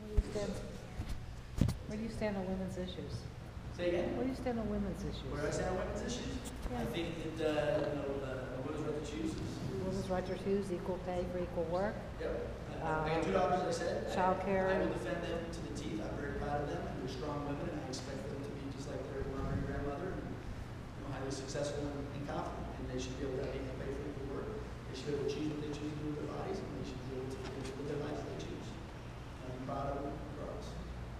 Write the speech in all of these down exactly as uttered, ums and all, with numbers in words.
Where do you stand, where do you stand on women's issues? Say again? Where do you stand on women's issues? Where do I stand on women's issues? Yeah. I think that, uh, you know, uh, a woman's right to choose is. Women's right to choose, equal pay for equal work. Yep. I, I got two daughters, as I said. Childcare. I, I will defend them to the teeth. I'm very proud of them. They're strong women, and I expect them to be just like their mother and grandmother, and, you know, highly successful and, and confident. And they should be able to have equal pay for equal work. They should be able to choose what they choose to do with their bodies, and they should be able to live their lives they choose. And I'm proud of them, regardless.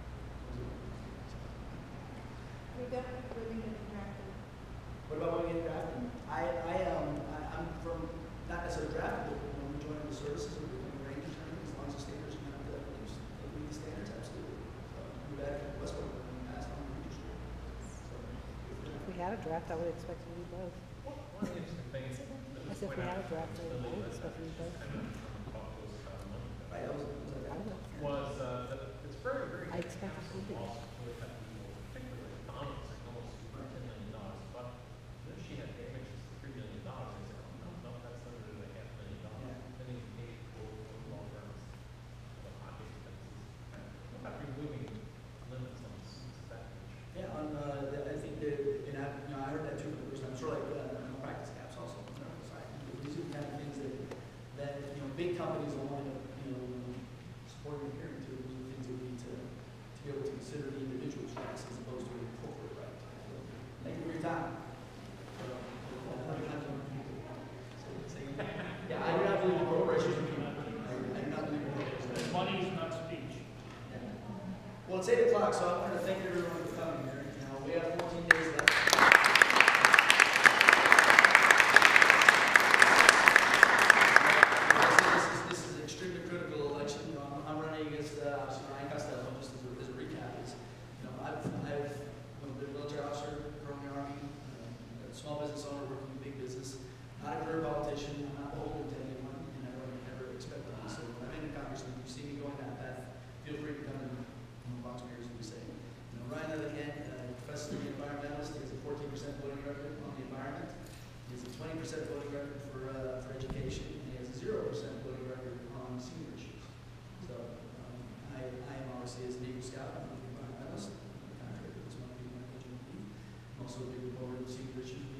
We definitely women get drafted. What about when we get drafted? I, I, um, I, I'm from, not necessarily drafted, but when we join the services, we're becoming rangers, as long as the standards are not, uh, they meet the standards, absolutely. So, we're back at Westwood, when we passed on the ranger school. So, If we had a draft, I would expect to do both. One interesting thing is, I said if we had a draft, I would expect to do both. right, that was, was that I right? would. Was, uh, that it's very, very. I expect it to be. Particularly McDonald's, like almost ten million dollars, but then she had damages of three million dollars. They said, oh, no, no, that's limited to a half million dollars. Then they paid for law firms, the pocket expenses. What about removing limits on suits of that nature? Yeah, on, uh, the, I think that, and I, you know, I heard that too for the first time, sort of like, uh, malpractice caps also, on the medical side. These are the kind of things that, that, you know, big companies will want to, you know, support and adhering to. Those are the things that we need to, to be able to consider the individual's rights as opposed to a corporate right. So, thank you for your time. Uh, Yeah, I do not believe in corporations are people. I I do not believe in corporations. Money is not speech. Well, it's eight o'clock, so I want to thank everyone for coming here. You know, we have fourteen days left. This is, this is an extremely critical election. You know, I'm, I'm running against uh, Officer Ryan Costello, just as a, as a recap. Is, you know, I've, I've you know, been a military officer, from the Army, uh, a small business owner working in big business, not a career politician. I'm not beholden to anyone, and I don't ever expect to be. So when I'm in Congress, and you see me going that path, feel free to come and box me, as we say. You know, Ryan Leathercan, uh, professor to be an environmentalist, he has a fourteen percent voting record on the environment. He has a twenty percent voting record for, uh, for education, and he has a zero percent voting record on senior issues. So, um, I, I am obviously, as an Eagle Scout, I'm an environmentalist, contrary to this one being my religion. I'm also a big proponent of senior issues.